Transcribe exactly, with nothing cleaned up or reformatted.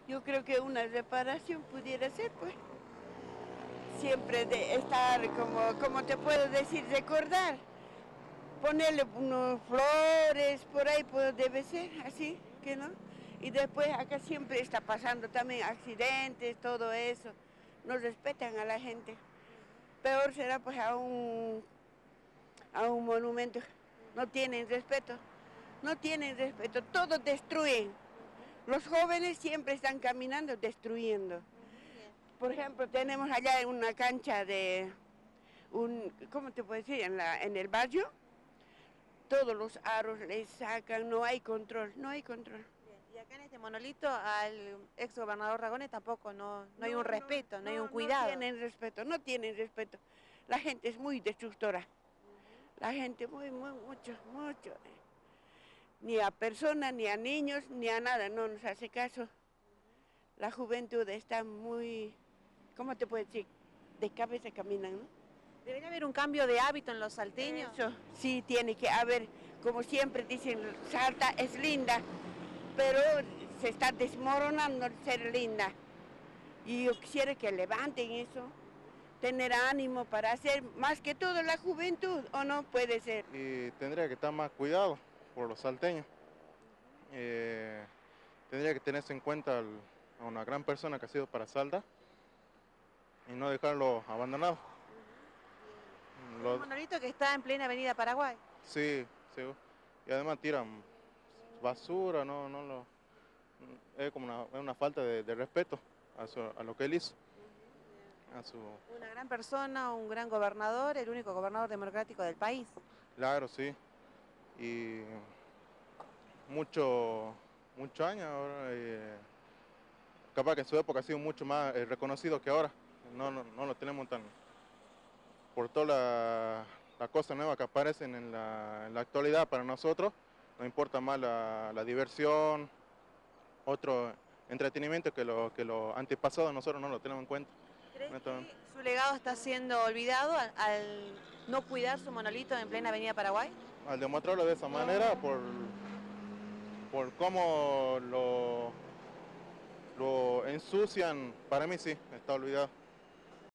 Yo creo que una reparación pudiera ser, pues, siempre de estar, como, como te puedo decir, recordar, ponerle unos flores, por ahí pues, debe ser, así, que no. Y después acá siempre está pasando también accidentes, todo eso, no respetan a la gente. Peor será pues a un, a un monumento, no tienen respeto, no tienen respeto, todo destruyen. Los jóvenes siempre están caminando destruyendo. Por ejemplo, tenemos allá una cancha de un, ¿cómo te puedo decir? En, la, en el barrio, todos los aros les sacan, no hay control, no hay control. Bien. Y acá en este monolito al ex gobernador Ragones tampoco, no, no hay un No, no, respeto, no hay un no, no cuidado. tienen respeto, no tienen respeto. La gente es muy destructora. La gente muy, muy, mucho, mucho. Ni a personas, ni a niños, ni a nada, no nos hace caso. La juventud está muy, ¿cómo te puedo decir? De cabeza caminan, ¿no? ¿Debería haber un cambio de hábito en los salteños? Eso sí tiene que haber, como siempre dicen, Salta es linda, pero se está desmoronando el ser linda. Y yo quisiera que levanten eso, tener ánimo para hacer más que todo la juventud, ¿o no puede ser? Y tendría que estar más cuidado por los salteños. Eh, tendría que tenerse en cuenta al- a una gran persona que ha sido para Salta y no dejarlo abandonado. Es un Lo- monolito que está en plena avenida Paraguay. sí, sí. Y además tiran basura, no, no lo, es como una, es una falta de, de respeto a, su- a lo que él hizo. A su, Una gran persona, un gran gobernador, el único gobernador democrático del país. claro, sí. Y mucho, muchos años ahora. eh, capaz que en su época ha sido mucho más eh, reconocido que ahora. No, no, no lo tenemos tan... Por todas las la cosas nuevas que aparecen en la, en la actualidad para nosotros, nos importa más la, la diversión, otro entretenimiento que los que lo antepasados nosotros no lo tenemos en cuenta. ¿Crees Esto- que su legado está siendo olvidado al, al no cuidar su monolito en plena avenida Paraguay? al demostrarlo de esa manera, por, por cómo lo, lo ensucian, para mí sí, está olvidado.